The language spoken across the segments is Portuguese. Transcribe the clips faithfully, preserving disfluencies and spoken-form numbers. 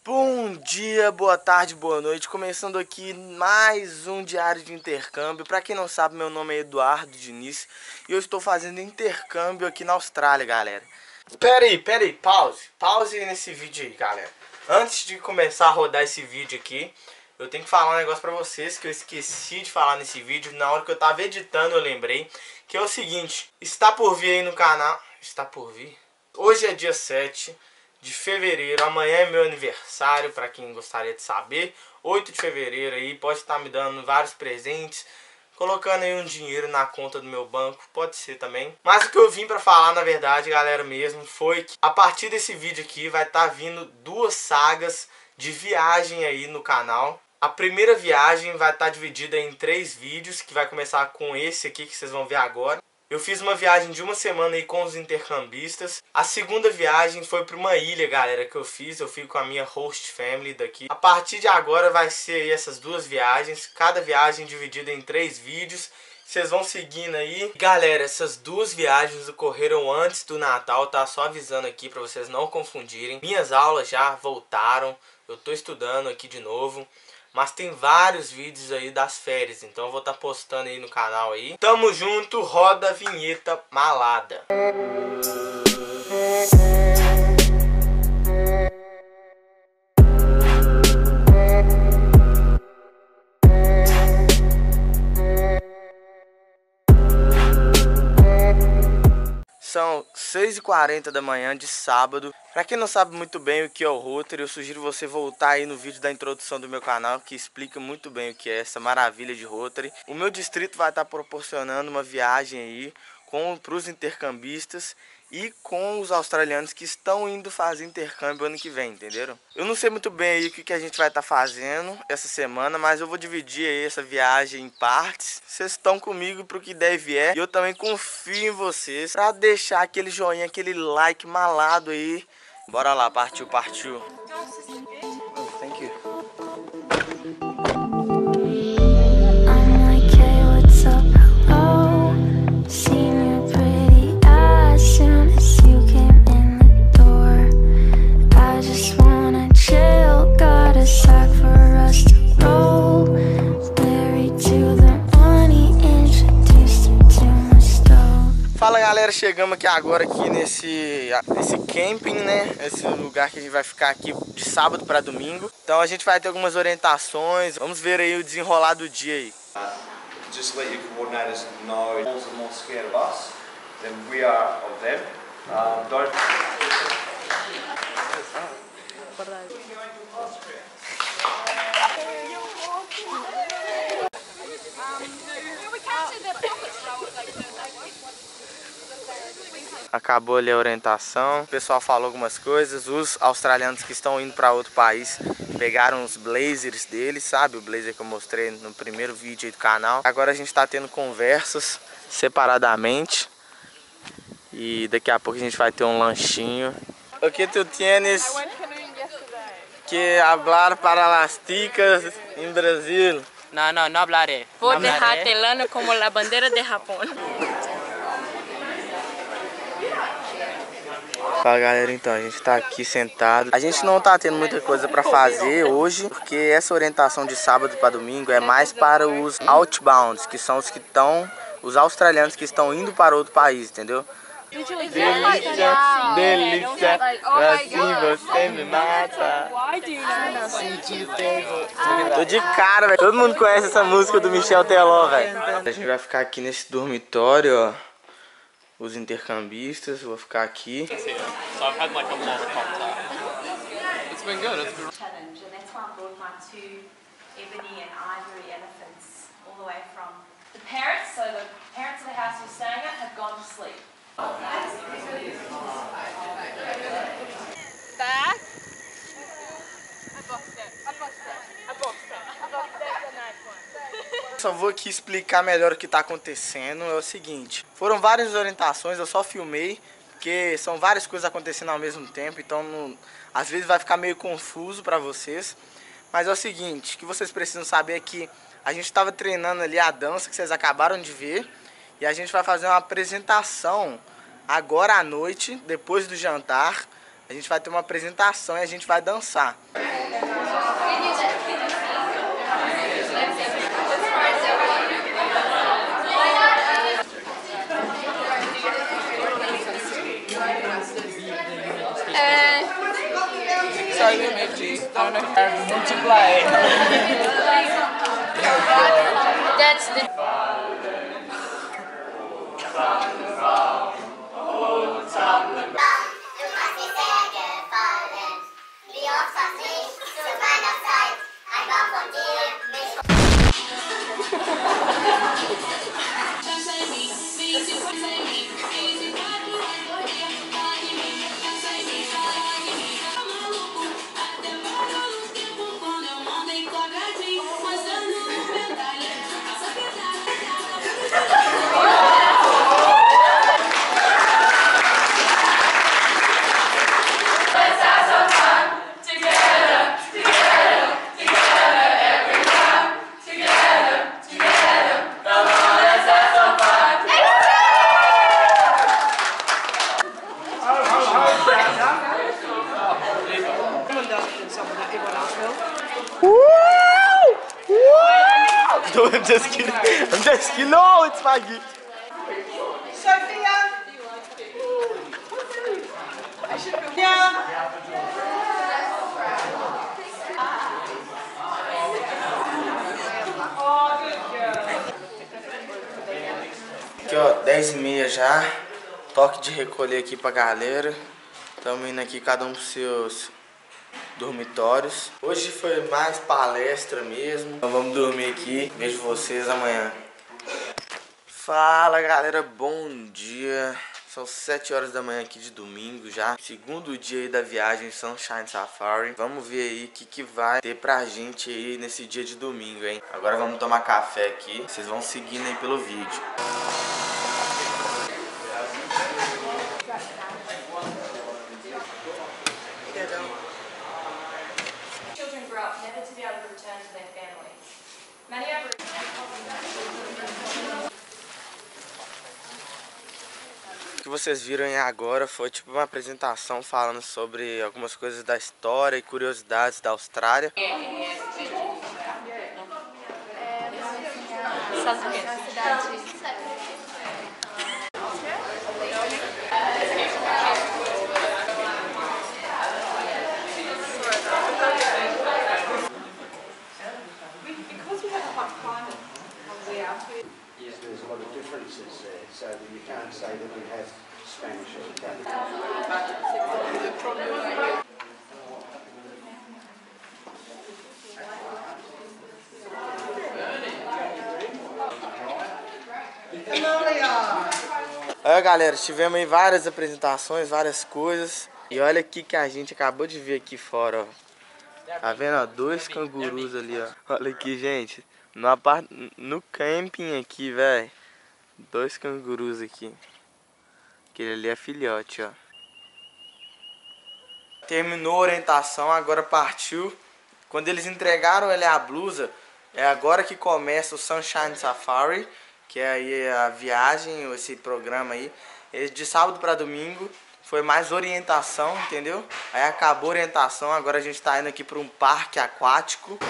Bom dia, boa tarde, boa noite. Começando aqui mais um diário de intercâmbio. Pra quem não sabe, meu nome é Eduardo Diniz e eu estou fazendo intercâmbio aqui na Austrália, galera. Pera aí, pera aí, pause. Pause nesse vídeo aí, galera. Antes de começar a rodar esse vídeo aqui, eu tenho que falar um negócio pra vocês que eu esqueci de falar nesse vídeo. Na hora que eu tava editando eu lembrei, que é o seguinte: está por vir aí no canal. Está por vir? Hoje é dia sete de fevereiro, amanhã é meu aniversário, para quem gostaria de saber. Oito de fevereiro aí, pode estar me dando vários presentes, colocando aí um dinheiro na conta do meu banco, pode ser também. Mas o que eu vim para falar, na verdade, galera, mesmo, foi que a partir desse vídeo aqui vai estar vindo duas sagas de viagem aí no canal. A primeira viagem vai estar dividida em três vídeos, que vai começar com esse aqui que vocês vão ver agora. Eu fiz uma viagem de uma semana aí com os intercambistas. A segunda viagem foi para uma ilha, galera, que eu fiz. Eu fico com a minha host family daqui. A partir de agora vai ser aí essas duas viagens. Cada viagem dividida em três vídeos. Vocês vão seguindo aí. Galera, essas duas viagens ocorreram antes do Natal, tá? Só avisando aqui para vocês não confundirem. Minhas aulas já voltaram. Eu tô estudando aqui de novo. Mas tem vários vídeos aí das férias, então eu vou estar postando aí no canal aí. Tamo junto, roda a vinheta malada. São seis e quarenta da manhã de sábado. Pra quem não sabe muito bem o que é o Rotary, eu sugiro você voltar aí no vídeo da introdução do meu canal, que explica muito bem o que é essa maravilha de Rotary. O meu distrito vai estar proporcionando uma viagem aí para os intercambistas e com os australianos que estão indo fazer intercâmbio ano que vem, entenderam? Eu não sei muito bem aí o que, que a gente vai estar fazendo essa semana, mas eu vou dividir aí essa viagem em partes. Vocês estão comigo pro que deve é, e eu também confio em vocês para deixar aquele joinha, aquele like malado aí. Bora lá, partiu, partiu. Oh, thank you. Fala galera, chegamos aqui agora aqui nesse, nesse camping, né? Esse lugar que a gente vai ficar aqui de sábado para domingo. Então a gente vai ter algumas orientações. Vamos ver aí o desenrolar do dia aí. Uh, just let your coordinators know they're more scared of us than we are of them. Um, don't. Acabou ali a orientação, o pessoal falou algumas coisas. Os australianos que estão indo para outro país pegaram os blazers deles, sabe? O blazer que eu mostrei no primeiro vídeo aí do canal. Agora a gente está tendo conversas separadamente e daqui a pouco a gente vai ter um lanchinho. O que tu tienes que hablar para las ticas em Brasil? Não, não, não hablaré. Vou deixar telando como a bandeira de Japão. Fala galera, então a gente tá aqui sentado. A gente não tá tendo muita coisa pra fazer hoje, porque essa orientação de sábado para domingo é mais para os outbounds, que são os que estão, os australianos que estão indo para outro país, entendeu? Delícia, delícia, assim você me mata. Tô de cara, velho. Todo mundo conhece essa música do Michel Teló, velho. A gente vai ficar aqui nesse dormitório, ó. Os intercambistas, vou ficar aqui. So I've had like a lot of contact. It's been good. It's been... challenge, and that's why I brought my two ebony and ivory elephants all the way from the parents. So the parents of the house we're staying at have gone to sleep. Back. I boxed it. I boxed it. I boxed it. I boxed it. The nice one. Só vou aqui explicar melhor o que está acontecendo. É o seguinte, foram várias orientações, eu só filmei, porque são várias coisas acontecendo ao mesmo tempo, então não, às vezes vai ficar meio confuso para vocês. Mas é o seguinte, o que vocês precisam saber é que a gente estava treinando ali a dança que vocês acabaram de ver, e a gente vai fazer uma apresentação agora à noite, depois do jantar, A gente vai ter uma apresentação e a gente vai dançar. Multiplier. That's the I'm just kidding. I'm just kidding. No, it's my gift. Sophia. Yeah. Aqui ó, dez e meia já. Toque de recolher aqui pra galera. Estamos indo aqui cada um pros seus dormitórios. Hoje foi mais palestra mesmo. Então vamos dormir aqui. Vejo vocês amanhã. Fala galera, bom dia. São sete horas da manhã aqui de domingo já. Segundo dia aí da viagem Sunshine Safari. Vamos ver aí o que, que vai ter pra gente aí nesse dia de domingo, hein? Agora vamos tomar café aqui. Vocês vão seguindo aí pelo vídeo. O que vocês viram aí agora foi tipo uma apresentação falando sobre algumas coisas da história e curiosidades da Austrália. Estados Unidos. There's a lot of differences there, so that you can't say that we have Spanish or Italian. Olha galera, tivemos aí várias apresentações, várias coisas. E olha aqui que a gente acabou de ver aqui fora, ó. Tá vendo, ó? Dois cangurus ali, ó. Olha aqui, gente. No, apart... no camping aqui, velho. Dois cangurus aqui. Aquele ali é filhote, ó. Terminou a orientação, agora partiu. Quando eles entregaram ele a blusa, é agora que começa o Sunshine Safari, que é aí a viagem, esse programa aí. De sábado para domingo foi mais orientação, entendeu? Aí acabou a orientação, agora a gente tá indo aqui para um parque aquático.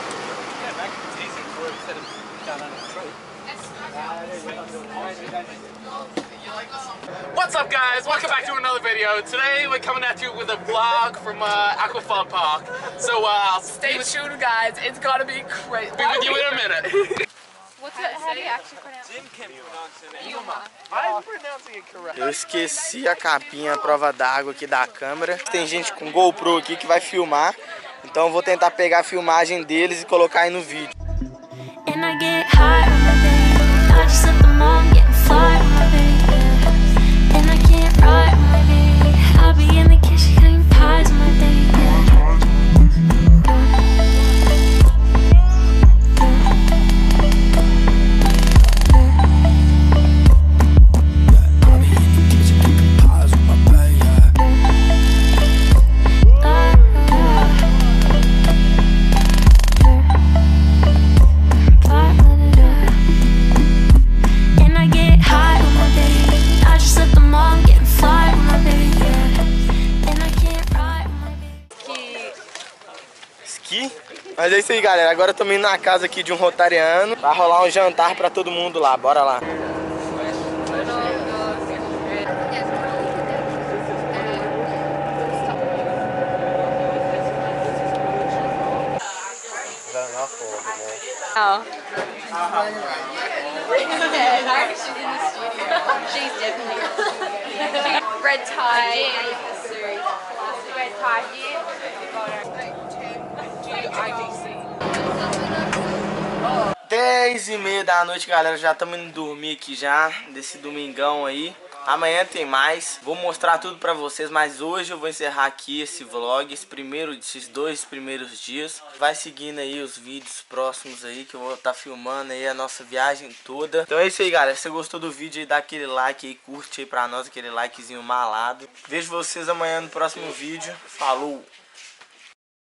What's up guys, welcome back to another video. Today we're coming at you with a vlog from uh, Aquafun Park. So uh, stay tuned guys, it's gonna be crazy. Be with you in a minute. What's it, how do you actually pronounce it? Jim can pronounce it. Yuma. I'm pronouncing it correct. Eu esqueci a capinha, a prova d'água aqui da câmera. Tem gente com GoPro aqui que vai filmar. Então eu vou tentar pegar a filmagem deles e colocar aí no vídeo. And I get high on my day. I just let them all get fly on my day. And I can't ride on my day. I'll be in the kitchen cutting pies on my day. aqui. Mas é isso aí, galera. Agora eu tô indo na casa aqui de um rotariano. Vai rolar um jantar pra todo mundo lá. Bora lá. Oh. She's definitely red tie. Red tie here. dez e meia da noite, galera. Já estamos indo dormir aqui já. Desse domingão aí. Amanhã tem mais, vou mostrar tudo pra vocês, mas hoje eu vou encerrar aqui esse vlog, esse primeiro, esses dois primeiros dias. Vai seguindo aí os vídeos próximos aí, que eu vou estar tá filmando aí a nossa viagem toda. Então é isso aí, galera. Se você gostou do vídeo aí, dá aquele like aí, curte aí pra nós, aquele likezinho malado. Vejo vocês amanhã no próximo vídeo. Falou!